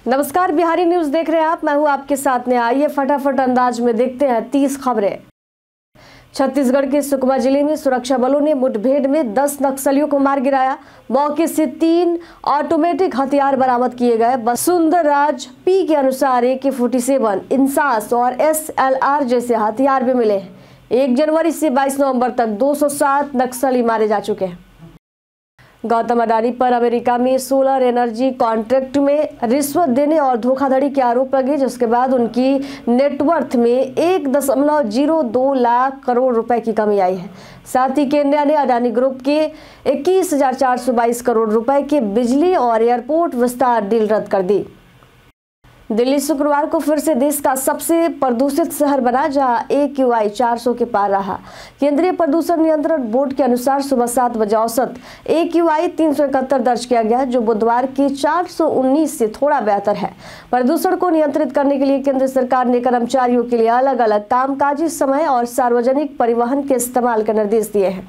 नमस्कार, बिहारी न्यूज देख रहे हैं आप। मैं हूं आपके साथ ने। आइए फटाफट अंदाज में देखते हैं 30 खबरें। छत्तीसगढ़ के सुकमा जिले में सुरक्षा बलों ने मुठभेड़ में 10 नक्सलियों को मार गिराया। मौके से 3 ऑटोमेटिक हथियार बरामद किए गए। सुंदरराज पी के अनुसार AK-47, इंसास और SLR जैसे हथियार भी मिले हैं। 1 जनवरी से 22 नवंबर तक 207 नक्सली मारे जा चुके हैं। गौतम अडानी पर अमेरिका में सोलर एनर्जी कॉन्ट्रैक्ट में रिश्वत देने और धोखाधड़ी के आरोप लगे, जिसके बाद उनकी नेटवर्थ में 1.02 लाख करोड़ रुपए की कमी आई है। साथ ही केन्या ने अडानी ग्रुप के 21,422 करोड़ रुपए के बिजली और एयरपोर्ट विस्तार डील रद्द कर दी। दिल्ली शुक्रवार को फिर से देश का सबसे प्रदूषित शहर बना, जहां AQI 400 के पार रहा। केंद्रीय प्रदूषण नियंत्रण बोर्ड के अनुसार सुबह 7 बजे औसत AQI 371 दर्ज किया गया, जो बुधवार की 419 से थोड़ा बेहतर है। प्रदूषण को नियंत्रित करने के लिए केंद्र सरकार ने कर्मचारियों के लिए अलग अलग कामकाजी समय और सार्वजनिक परिवहन के इस्तेमाल के निर्देश दिए हैं।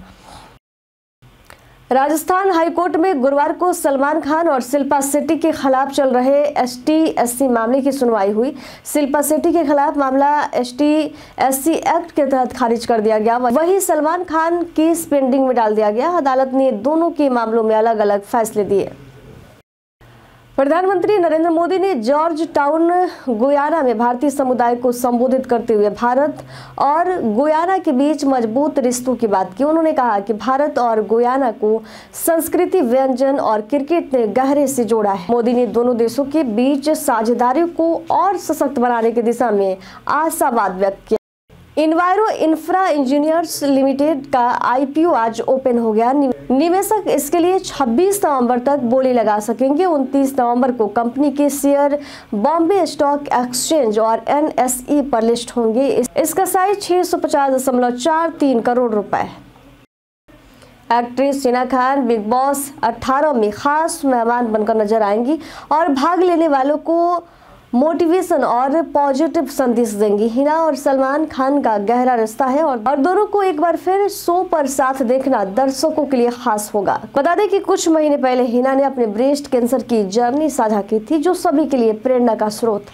राजस्थान हाईकोर्ट में गुरुवार को सलमान खान और शिल्पा शेट्टी के खिलाफ चल रहे ST/SC मामले की सुनवाई हुई। शिल्पा शेट्टी के खिलाफ मामला ST/SC एक्ट के तहत खारिज कर दिया गया। वहीं सलमान खान केस पेंडिंग में डाल दिया गया। अदालत ने दोनों के मामलों में अलग अलग फैसले दिए। प्रधानमंत्री नरेंद्र मोदी ने जॉर्ज टाउन गुयाना में भारतीय समुदाय को संबोधित करते हुए भारत और गुयाना के बीच मजबूत रिश्तों की बात की। उन्होंने कहा कि भारत और गुयाना को संस्कृति, व्यंजन और क्रिकेट ने गहरे से जोड़ा है। मोदी ने दोनों देशों के बीच साझेदारी को और सशक्त बनाने की दिशा में आशावाद व्यक्त किया। इन्वायरो इंफ्रा इंजीनियर्स लिमिटेड का IPO आज ओपन हो गया। निवेशक इसके लिए 26 नवंबर तक बोली लगा सकेंगे। 29 नवंबर को कंपनी के शेयर बॉम्बे स्टॉक एक्सचेंज और NSE पर लिस्ट होंगे। इसका साइज 650.43 करोड़ रुपए। Actress Hina Khan Bigg Boss 18 में खास मेहमान बनकर नजर आएंगी और भाग लेने वालों को मोटिवेशन और पॉजिटिव संदेश देंगी। हिना और सलमान खान का गहरा रिश्ता है और दोनों को एक बार फिर शो पर साथ देखना दर्शकों के लिए खास होगा। बता दें कि कुछ महीने पहले हिना ने अपने ब्रेस्ट कैंसर की जर्नी साझा की थी, जो सभी के लिए प्रेरणा का स्रोत।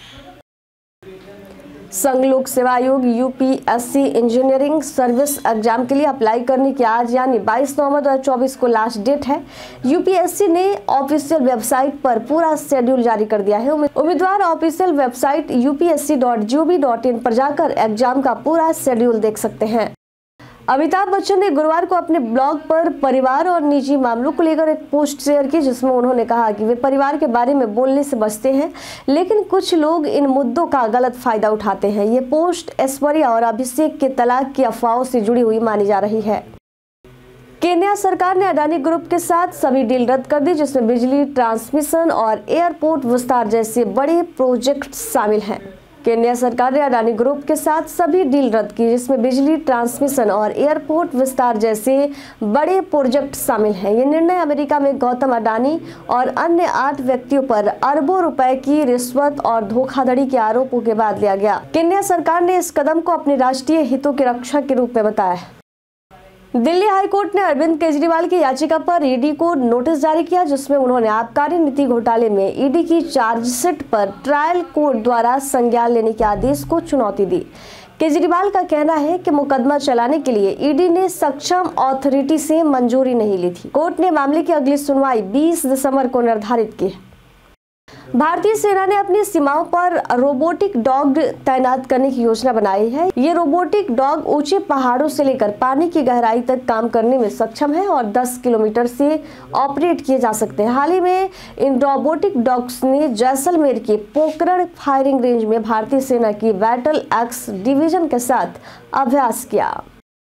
संघ लोक सेवा आयोग UPSC इंजीनियरिंग सर्विस एग्जाम के लिए अप्लाई करने की आज यानी 22 नवंबर 2024 को लास्ट डेट है। UPSC ने ऑफिशियल वेबसाइट पर पूरा शेड्यूल जारी कर दिया है। उम्मीदवार ऑफिशियल वेबसाइट upsc.gov.in पर जाकर एग्जाम का पूरा शेड्यूल देख सकते हैं। अमिताभ बच्चन ने गुरुवार को अपने ब्लॉग पर परिवार और निजी मामलों को लेकर एक पोस्ट शेयर की, जिसमें उन्होंने कहा कि वे परिवार के बारे में बोलने से बचते हैं, लेकिन कुछ लोग इन मुद्दों का गलत फायदा उठाते हैं। ये पोस्ट ऐश्वर्या और अभिषेक के तलाक की अफवाहों से जुड़ी हुई मानी जा रही है। केन्या सरकार ने अडानी ग्रुप के साथ सभी डील रद्द कर दी, जिसमें बिजली ट्रांसमिशन और एयरपोर्ट विस्तार जैसे बड़े प्रोजेक्ट शामिल हैं। केन्या सरकार ने अडानी ग्रुप के साथ सभी डील रद्द की, जिसमें बिजली ट्रांसमिशन और एयरपोर्ट विस्तार जैसे बड़े प्रोजेक्ट शामिल हैं। ये निर्णय अमेरिका में गौतम अडानी और अन्य 8 व्यक्तियों पर अरबों रुपए की रिश्वत और धोखाधड़ी के आरोपों के बाद लिया गया। केन्या सरकार ने इस कदम को अपने राष्ट्रीय हितों की रक्षा के रूप में बताया है। दिल्ली हाईकोर्ट ने अरविंद केजरीवाल की याचिका पर ED को नोटिस जारी किया, जिसमें उन्होंने आबकारी नीति घोटाले में ED की चार्जशीट पर ट्रायल कोर्ट द्वारा संज्ञान लेने के आदेश को चुनौती दी। केजरीवाल का कहना है कि मुकदमा चलाने के लिए ED ने सक्षम अथॉरिटी से मंजूरी नहीं ली थी। कोर्ट ने मामले की अगली सुनवाई 20 दिसंबर को निर्धारित की है। भारतीय सेना ने अपनी सीमाओं पर रोबोटिक डॉग तैनात करने की योजना बनाई है। ये रोबोटिक डॉग ऊंचे पहाड़ों से लेकर पानी की गहराई तक काम करने में सक्षम है और 10 किलोमीटर से ऑपरेट किए जा सकते हैं। हाल ही में इन रोबोटिक डॉग्स ने जैसलमेर के पोखरण फायरिंग रेंज में भारतीय सेना की बैटल एक्स डिवीजन के साथ अभ्यास किया।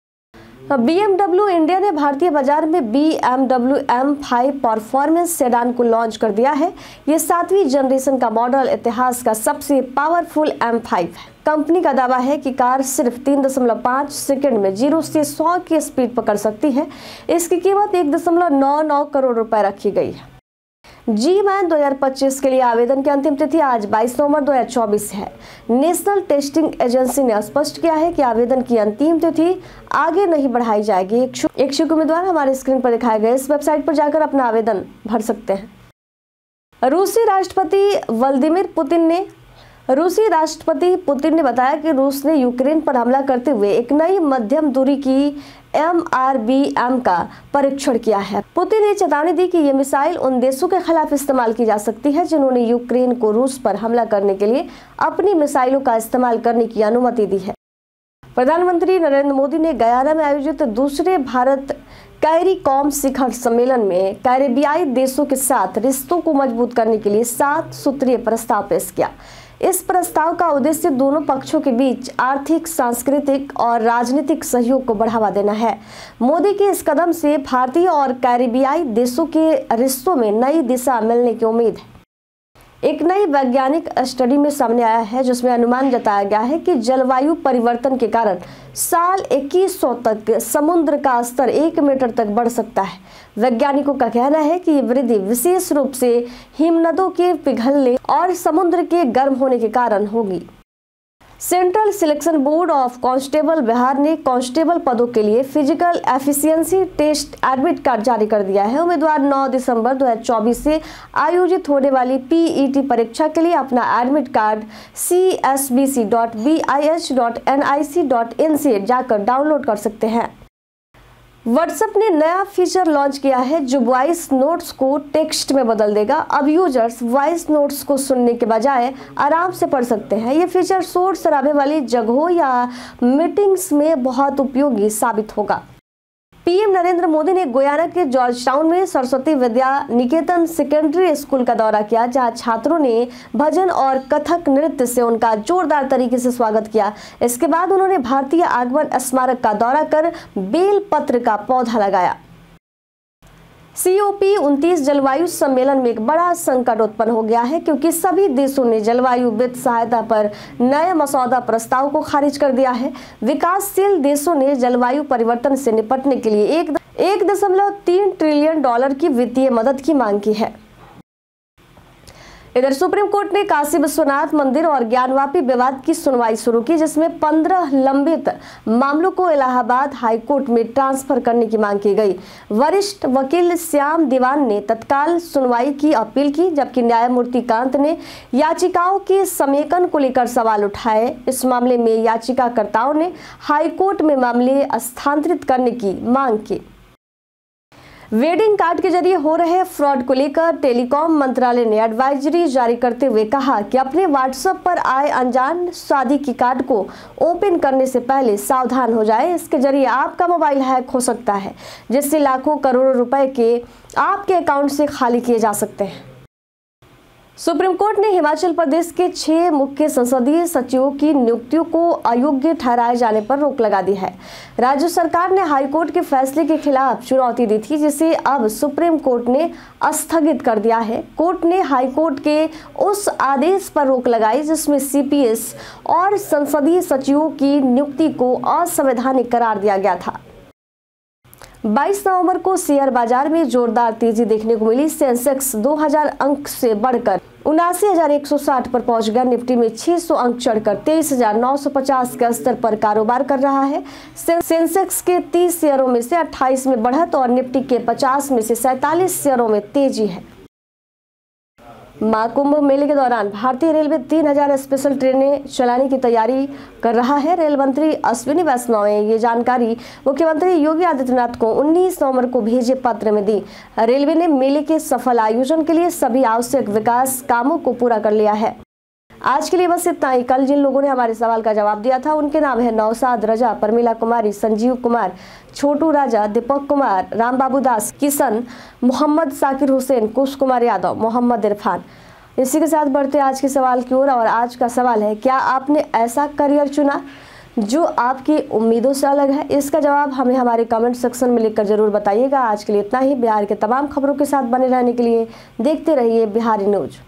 BMW इंडिया ने भारतीय बाजार में BMW M5 परफॉर्मेंस सेडान को लॉन्च कर दिया है। ये 7वीं जनरेशन का मॉडल इतिहास का सबसे पावरफुल M5 है। कंपनी का दावा है कि कार सिर्फ 3.5 सेकंड में 0 से 100 की स्पीड पकड़ सकती है। इसकी कीमत 1.99 करोड़ रुपए रखी गई है। G-Man 2025 के लिए आवेदन की अंतिम तिथि आज 22 नवंबर 2024 है। नेशनल टेस्टिंग एजेंसी ने स्पष्ट किया है कि आवेदन की अंतिम तिथि आगे नहीं बढ़ाई जाएगी। इच्छुक उम्मीदवार हमारे स्क्रीन पर दिखाए गए इस वेबसाइट पर जाकर अपना आवेदन भर सकते हैं। रूसी राष्ट्रपति पुतिन ने बताया कि रूस ने यूक्रेन पर हमला करते हुए एक नई मध्यम दूरी की MRBM का परीक्षण किया है। पुतिन ने चेतावनी दी कि ये मिसाइल उन देशों के खिलाफ इस्तेमाल की जा सकती है जिन्होंने यूक्रेन को रूस पर हमला करने के लिए अपनी मिसाइलों का इस्तेमाल करने की अनुमति दी है। प्रधानमंत्री नरेंद्र मोदी ने गयाना में आयोजित दूसरे भारत कैरिकॉम शिखर सम्मेलन में कैरेबियाई देशों के साथ रिश्तों को मजबूत करने के लिए 7 सूत्रीय प्रस्ताव पेश किया। इस प्रस्ताव का उद्देश्य दोनों पक्षों के बीच आर्थिक, सांस्कृतिक और राजनीतिक सहयोग को बढ़ावा देना है। मोदी के इस कदम से भारतीय और कैरेबियाई देशों के रिश्तों में नई दिशा मिलने की उम्मीद है। एक नई वैज्ञानिक स्टडी में सामने आया है जिसमें अनुमान जताया गया है कि जलवायु परिवर्तन के कारण साल 2100 तक समुद्र का स्तर 1 मीटर तक बढ़ सकता है। वैज्ञानिकों का कहना है कि ये वृद्धि विशेष रूप से हिमनदों के पिघलने और समुद्र के गर्म होने के कारण होगी। Central Selection Board of Constable Bihar ने कांस्टेबल पदों के लिए physical efficiency test admit card जारी कर दिया है। उम्मीदवार 9 दिसंबर 2024 से आयोजित होने वाली PET परीक्षा के लिए अपना एडमिट कार्ड csbc.bih.nic.in से जाकर डाउनलोड कर सकते हैं। व्हाट्सएप ने नया फीचर लॉन्च किया है जो वॉइस नोट्स को टेक्स्ट में बदल देगा। अब यूजर्स वॉइस नोट्स को सुनने के बजाय आराम से पढ़ सकते हैं। ये फीचर शोर शराबे वाली जगहों या मीटिंग्स में बहुत उपयोगी साबित होगा। पीएम नरेंद्र मोदी ने गुयाना के जॉर्ज टाउन में सरस्वती विद्या निकेतन सेकेंडरी स्कूल का दौरा किया, जहां छात्रों ने भजन और कथक नृत्य से उनका जोरदार तरीके से स्वागत किया। इसके बाद उन्होंने भारतीय आगमन स्मारक का दौरा कर बेल पत्र का पौधा लगाया। COP29 जलवायु सम्मेलन में एक बड़ा संकट उत्पन्न हो गया है क्योंकि सभी देशों ने जलवायु वित्त सहायता पर नए मसौदा प्रस्ताव को खारिज कर दिया है। विकासशील देशों ने जलवायु परिवर्तन से निपटने के लिए 1.3 ट्रिलियन डॉलर की वित्तीय मदद की मांग की है। इधर सुप्रीम कोर्ट ने काशी विश्वनाथ मंदिर और ज्ञानवापी विवाद की सुनवाई शुरू की, जिसमें 15 लंबित मामलों को इलाहाबाद हाई कोर्ट में ट्रांसफर करने की मांग की गई। वरिष्ठ वकील श्याम दीवान ने तत्काल सुनवाई की अपील की, जबकि न्यायमूर्ति कांत ने याचिकाओं के समेकन को लेकर सवाल उठाए। इस मामले में याचिकाकर्ताओं ने हाई कोर्ट में मामले स्थानांतरित करने की मांग की। वेडिंग कार्ड के जरिए हो रहे फ्रॉड को लेकर टेलीकॉम मंत्रालय ने एडवाइजरी जारी करते हुए कहा कि अपने व्हाट्सएप पर आए अनजान शादी की कार्ड को ओपन करने से पहले सावधान हो जाए। इसके जरिए आपका मोबाइल हैक हो सकता है, जिससे लाखों करोड़ों रुपए के आपके अकाउंट से खाली किए जा सकते हैं। सुप्रीम कोर्ट ने हिमाचल प्रदेश के 6 मुख्य संसदीय सचिवों की नियुक्तियों को अयोग्य ठहराए जाने पर रोक लगा दी है। राज्य सरकार ने हाई कोर्ट के फैसले के खिलाफ चुनौती दी थी, जिसे अब सुप्रीम कोर्ट ने स्थगित कर दिया है। कोर्ट ने हाई कोर्ट के उस आदेश पर रोक लगाई जिसमें CPS और संसदीय सचिवों की नियुक्ति को असंवैधानिक करार दिया गया था। 22 नवंबर को शेयर बाजार में जोरदार तेजी देखने को मिली। सेंसेक्स 2000 अंक से बढ़कर 79,160 पर पहुंच गया। निफ्टी में 600 अंक चढ़कर 23,950 के स्तर पर कारोबार कर रहा है। सेंसेक्स के 30 शेयरों में से 28 में बढ़त और निफ्टी के 50 में से 47 शेयरों में तेजी है। महाकुंभ मेले के दौरान भारतीय रेलवे 3000 स्पेशल ट्रेनें चलाने की तैयारी कर रहा है। रेल मंत्री अश्विनी वैष्णव ने ये जानकारी मुख्यमंत्री योगी आदित्यनाथ को 19 नवंबर को भेजे पत्र में दी। रेलवे ने मेले के सफल आयोजन के लिए सभी आवश्यक विकास कामों को पूरा कर लिया है। आज के लिए बस इतना ही। कल जिन लोगों ने हमारे सवाल का जवाब दिया था उनके नाम है नौशाद रजा, परमिला कुमारी, संजीव कुमार, छोटू राजा, दीपक कुमार, राम बाबू दास, किशन, मोहम्मद साकिर हुसैन, कुश कुमार यादव, मोहम्मद इरफान। इसी के साथ बढ़ते आज के सवाल की ओर। और आज का सवाल है, क्या आपने ऐसा करियर चुना जो आपकी उम्मीदों से अलग है? इसका जवाब हमें हमारे कमेंट सेक्शन में लिखकर जरूर बताइएगा। आज के लिए इतना ही। बिहार के तमाम खबरों के साथ बने रहने के लिए देखते रहिए बिहारी न्यूज।